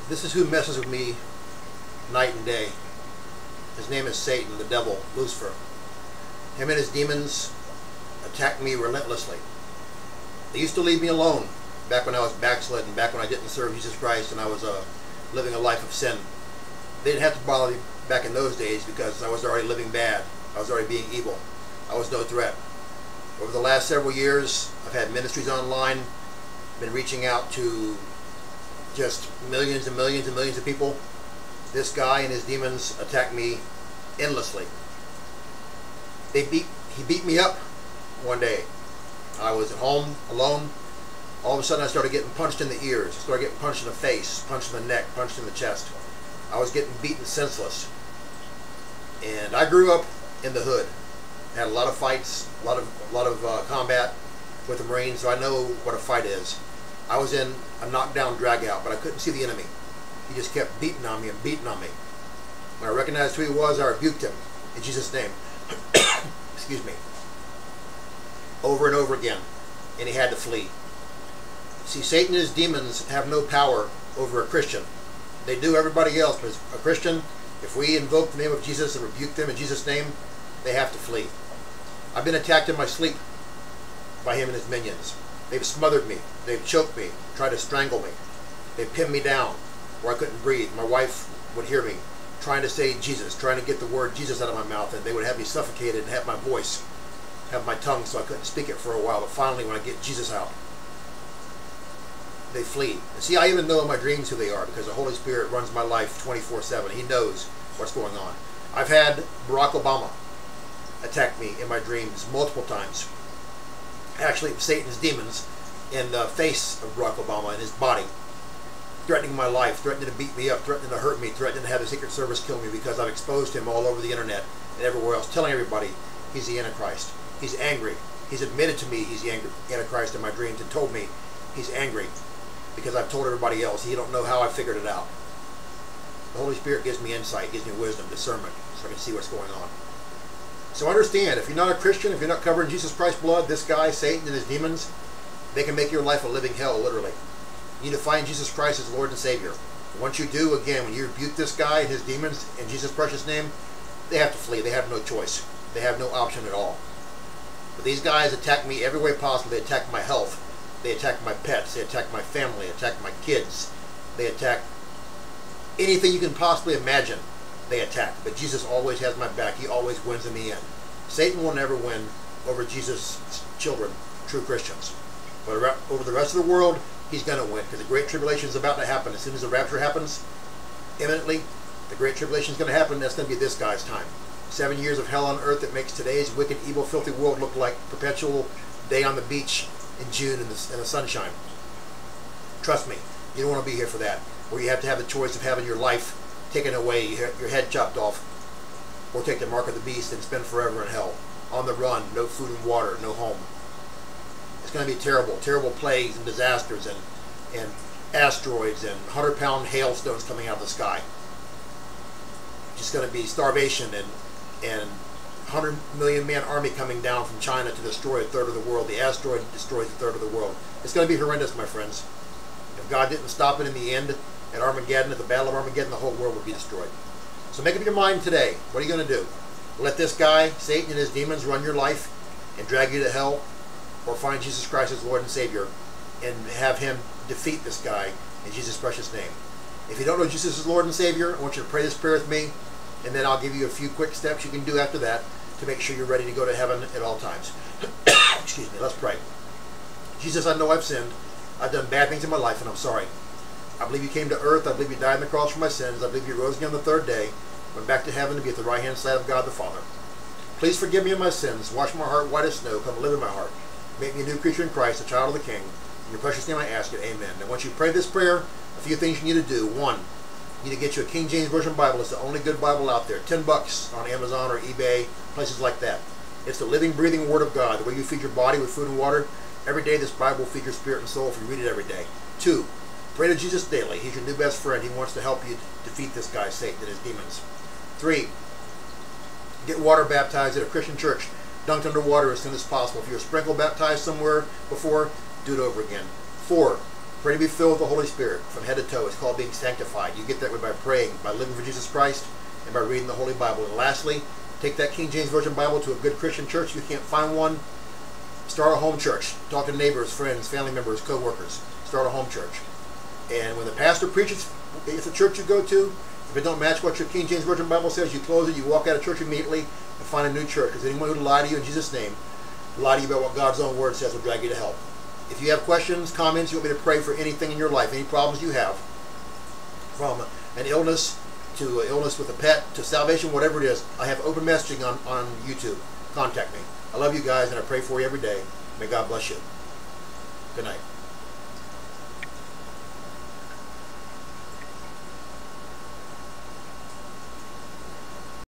This is who messes with me night and day. His name is Satan, the devil, Lucifer. Him and his demons attack me relentlessly. They used to leave me alone back when I was backslidden, back when I didn't serve Jesus Christ and I was living a life of sin. They didn't have to bother me back in those days because I was already living bad. I was already being evil. I was no threat. Over the last several years, I've had ministries online, been reaching out to just millions and millions and millions of people. This guy and his demons attack me endlessly. He beat me up one day. I was at home alone. All of a sudden I started getting punched in the ears. I started getting punched in the face, punched in the neck, punched in the chest. I was getting beaten senseless. And I grew up in the hood. Had a lot of fights, a lot of combat with the Marines, so I know what a fight is. I was in a knockdown drag out, but I couldn't see the enemy. He just kept beating on me and beating on me. When I recognized who he was, I rebuked him in Jesus' name. Excuse me. Over and over again. And he had to flee. See, Satan and his demons have no power over a Christian. They do everybody else, but a Christian, if we invoke the name of Jesus and rebuke them in Jesus' name, they have to flee. I've been attacked in my sleep by him and his minions. They've smothered me. They've choked me, tried to strangle me. They've pinned me down where I couldn't breathe. My wife would hear me trying to say Jesus, trying to get the word Jesus out of my mouth, and they would have me suffocated and have my voice, have my tongue so I couldn't speak it for a while. But finally, when I get Jesus out, they flee. And see, I even know in my dreams who they are because the Holy Spirit runs my life 24/7. He knows what's going on. I've had Barack Obama attack me in my dreams multiple times. Actually, Satan's demons in the face of Barack Obama in his body, threatening my life, threatening to beat me up, threatening to hurt me, threatening to have the Secret Service kill me because I've exposed him all over the internet and everywhere else, telling everybody he's the Antichrist. He's angry. He's admitted to me he's the Antichrist in my dreams and told me he's angry because I've told everybody else. He don't know how I figured it out. The Holy Spirit gives me insight, gives me wisdom, discernment, so I can see what's going on. So understand, if you're not a Christian, if you're not covered in Jesus Christ's blood, this guy, Satan and his demons, they can make your life a living hell, literally. You need to find Jesus Christ as Lord and Savior. And once you do, again, when you rebuke this guy and his demons in Jesus' precious name, they have to flee. They have no choice. They have no option at all. But these guys attack me every way possible. They attack my health. They attack my pets. They attack my family. They attack my kids. They attack anything you can possibly imagine. They attack. But Jesus always has my back. He always wins in the end. Satan will never win over Jesus' children, true Christians. But over the rest of the world, he's going to win because the Great Tribulation is about to happen. As soon as the rapture happens, imminently, the Great Tribulation is going to happen. That's going to be this guy's time. 7 years of hell on earth that makes today's wicked, evil, filthy world look like perpetual day on the beach in June in the sunshine. Trust me, you don't want to be here for that. Where you have to have the choice of having your life taken away, your head chopped off, or take the mark of the beast and spend forever in hell. On the run, no food and water, no home. It's going to be terrible, terrible plagues and disasters and asteroids and 100-pound hailstones coming out of the sky. Just going to be starvation and 100 million man army coming down from China to destroy a third of the world. The asteroid destroys a third of the world. It's going to be horrendous, my friends. If God didn't stop it in the end, at Armageddon, at the Battle of Armageddon, the whole world would be destroyed. So make up your mind today. What are you going to do? Let this guy, Satan and his demons, run your life and drag you to hell? Or find Jesus Christ as Lord and Savior and have him defeat this guy in Jesus' precious name? If you don't know Jesus as Lord and Savior, I want you to pray this prayer with me, and then I'll give you a few quick steps you can do after that to make sure you're ready to go to heaven at all times. Excuse me. Let's pray. Jesus, I know I've sinned. I've done bad things in my life, and I'm sorry. I believe you came to earth. I believe you died on the cross for my sins. I believe you rose again on the third day, went back to heaven to be at the right-hand side of God the Father. Please forgive me of my sins. Wash my heart white as snow. Come live in my heart. Make me a new creature in Christ, a child of the King. In your precious name I ask it. Amen. And once you pray this prayer, a few things you need to do. One, you need to get you a King James Version Bible. It's the only good Bible out there. $10 on Amazon or eBay, places like that. It's the living, breathing Word of God. The way you feed your body with food and water, every day this Bible will feed your spirit and soul if you read it every day. 2, pray to Jesus daily. He's your new best friend. He wants to help you defeat this guy, Satan, and his demons. 3, get water baptized at a Christian church, dunked under water as soon as possible. If you were sprinkle baptized somewhere before, do it over again. 4, Pray to be filled with the Holy Spirit from head to toe. It's called being sanctified. You get that by praying, by living for Jesus Christ, and by reading the Holy Bible. And lastly, take that King James Version Bible to a good Christian church. If you can't find one, start a home church. Talk to neighbors, friends, family members, co-workers. Start a home church. And when the pastor preaches, if the church you go to, if it don't match what your King James Version Bible says, you close it, you walk out of church immediately and find a new church. Because anyone who lie to you in Jesus' name, lie to you about what God's own word says, will drag you to hell. If you have questions, comments, you want me to pray for anything in your life, any problems you have, from an illness to an illness with a pet to salvation, whatever it is, I have open messaging on YouTube. Contact me. I love you guys, and I pray for you every day. May God bless you. Good night.